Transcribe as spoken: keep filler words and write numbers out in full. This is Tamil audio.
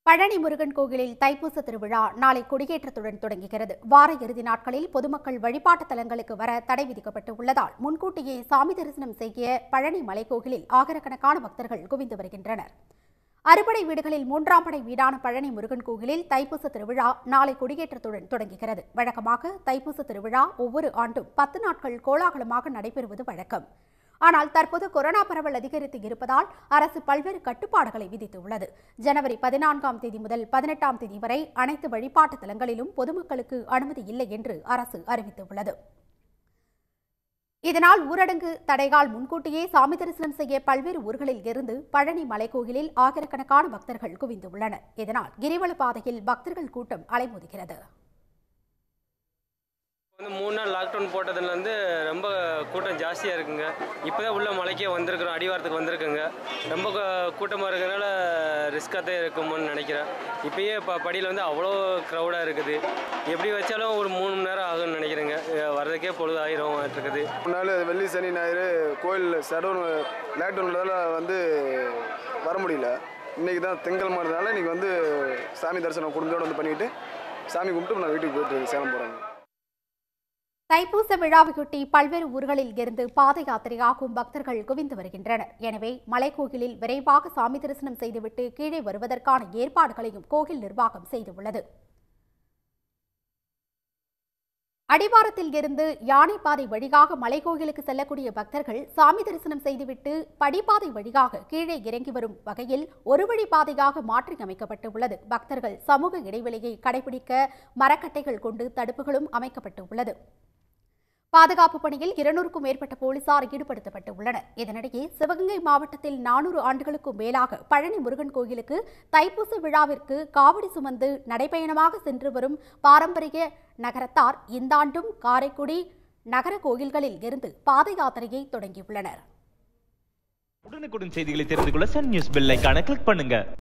பழனி முருகன் கோவிலில் தைப்பூச திருவிழா நாளை கொடியேற்றத்துடன் தொடங்குகிறது. வார இறுதி நாட்களில் பொதுமக்கள் வழிபாட்டு தலங்களுக்கு வர தடை விதிக்கப்பட்டு உள்ளதால் முன்கூட்டியே சாமி தரிசனம் செய்ய பழனி மலைக்கோவிலில் ஆயிரக்கணக்கான பக்தர்கள் குவிந்து வருகின்றனர். அறுபடை வீடுகளில் மூன்றாம் படை வீடான பழனி முருகன் கோவிலில் தைப்பூச திருவிழா நாளை கொடியேற்றத்துடன் தொடங்குகிறது. வழக்கமாக தைப்பூச திருவிழா ஒவ்வொரு ஆண்டும் பத்து நாட்கள் கோலாகலமாக நடைபெறுவது வழக்கம். ஆனால் தற்போது கொரோனா பரவல் அதிகரித்து இருப்பதால் அரசு பல்வேறு கட்டுப்பாடுகளை விதித்துள்ளது. ஜனவரி பதினான்காம் தேதி முதல் பதினெட்டாம் தேதி வரை அனைத்து வழிபாட்டு தலங்களிலும் பொதுமக்களுக்கு அனுமதி இல்லை என்று அரசு அறிவித்துள்ளது. இதனால் ஊரடங்கு தடையால் முன்கூட்டியே சாமி தரிசனம் செய்ய பல்வேறு ஊர்களில் இருந்து பழனி மலைக்கோயிலில் ஆயிரக்கணக்கான பக்தர்கள் குவிந்துள்ளனர். இதனால் கிரிவல பாதையில் பக்தர்கள் கூட்டம் அலைமோதுகிறது. வந்து மூணு நாள் லாக்டவுன் போட்டதுலேருந்து ரொம்ப கூட்டம் ஜாஸ்தியாக இருக்குங்க. இப்போ தான் உள்ள மலைக்கே வந்திருக்கிறோம், அடிவாரத்துக்கு வந்திருக்குங்க. ரொம்ப கூட்டமாக இருக்கிறதுனால ரிஸ்க்காக தான் இருக்குமோன்னு நினைக்கிறேன். இப்போயே இப்போ படியில் வந்து அவ்வளோ க்ரௌடாக இருக்குது. எப்படி வச்சாலும் ஒரு மூணு மணி நேரம் ஆகும்னு நினைக்கிறேங்க. வர்றதுக்கே பொழுது ஆயிரம் இருக்குது. மூணு நாள் வெள்ளி சனி ஞாயிறு கோயில் சடவுன் லாக்டவுனில் வந்து வர முடியல. இன்றைக்கி தான் திங்கள் மாதனால இன்றைக்கி வந்து சாமி தரிசனம் குடும்பத்தோடு வந்து பண்ணிவிட்டு சாமி கும்பிட்டு நான் வீட்டுக்கு போயிட்டு சேலம் போகிறேங்க. தைப்பூச விழாவையொட்டி பல்வேறு ஊர்களில் இருந்து பாத யாத்திரையாகும் பக்தர்கள் குவிந்து வருகின்றனர். எனவே மலைக்கோயிலில் விரைவாக சாமி தரிசனம் செய்துவிட்டு கீழே வருவதற்கான ஏற்பாடுகளையும் கோவில் நிர்வாகம் செய்துள்ளது. அடிவாரத்தில் இருந்து யானைப்பாதை வழியாக மலைக்கோயிலுக்கு செல்லக்கூடிய பக்தர்கள் சாமி தரிசனம் செய்துவிட்டு படிப்பாதை வழியாக கீழே இறங்கி வரும் வகையில் ஒரு வழி பாதையாக மாற்றி அமைக்கப்பட்டுள்ளது. பக்தர்கள் சமூக இடைவெளியை கடைபிடிக்க மரக்கட்டைகள் கொண்டு தடுப்புகளும் அமைக்கப்பட்டுள்ளது. பாதுகாப்பு பணியில் இருநூறுக்கும் மேற்பட்ட போலீசார் ஈடுபடுத்தப்பட்டுள்ளனர். இதனிடையே சிவகங்கை மாவட்டத்தில் நானூறு ஆண்டுகளுக்கும் மேலாக பழனி முருகன் கோயிலுக்கு தைப்பூச விழாவிற்கு காவடி சுமந்து நடைபயணமாக சென்று வரும் பாரம்பரிய நகரத்தார் இந்த ஆண்டும் காரைக்குடி நகர கோயில்களில் இருந்து பாத யாத்திரையை தொடங்கியுள்ளனர். உடனுக்குடன் செய்திகளை தெரிந்து கொள்ள சன் நியூஸ் பெல் ஐகானை கிளிக் பண்ணுங்க.